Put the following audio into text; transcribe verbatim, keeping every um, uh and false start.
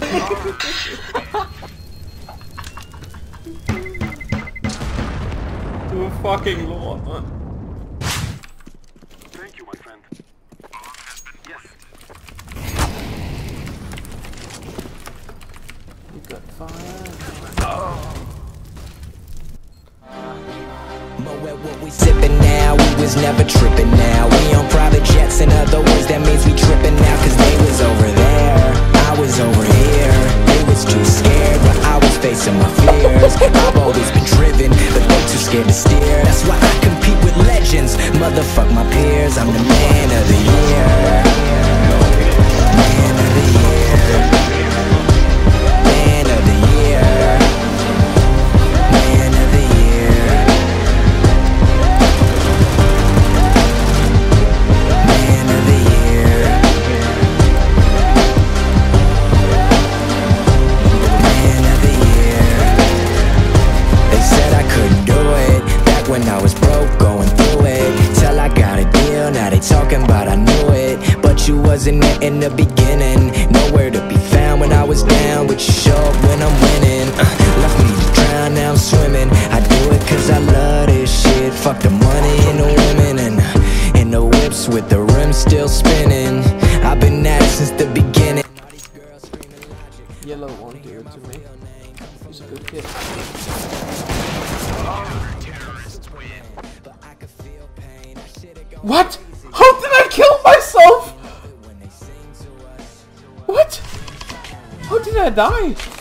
Du fucking lord, man. Thank you, my friend. Yes. You got fire. Moet what we sippin' now, we was never trippin' now. We on private jets, in other words, that means we trippin' now. Cause they was over there, I was over here. They was too scared, but I was facing my fears. I've always been driven, but they too scared to steer. That's why I compete with legends, motherfuck my peers. I'm the man of the year. Man of the year. Man of the year. Man of the year. Man of the year. Man of the year. They said I couldn't do it back when I was broke, going through it. Till I got a deal, now they talking about I knew it. But you wasn't there in the beginning, nowhere to be found when I was down. But you show up when I'm winning. uh, Left me to drown, now I'm swimming. I do it cause I love this shit. Fuck the money and the women, and, and the whips with the rims still spinning. I've been at it since the beginning. Yellow won't do it to me. He's a good kid. What? How did I kill myself? What? How did I die?